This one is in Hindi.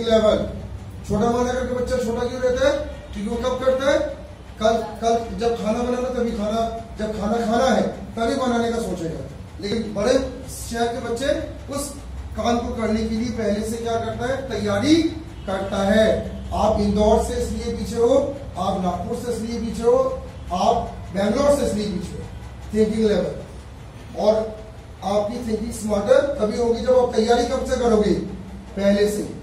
Thinking level. छोटा माना करके बच्चा छोटा क्यों रहता है? क्योंकि वो कब करता है? कल जब खाना बनाना तभी खाना, जब खाना खाना है तभी बनाने का सोचेगा। लेकिन बड़े शहर के बच्चे उस काम को करने के लिए पहले से क्या करता है? तैयारी करता है। आप इंदौर से इसलिए पीछे हो, आप नागपुर से इसलिए पीछे हो, आप बेंगलोर से इसलिए पीछे हो थिंकिंग लेवल। और आपकी थिंकिंग स्मार्टर तभी होगी जब आप तैयारी कब से करोगे? पहले से।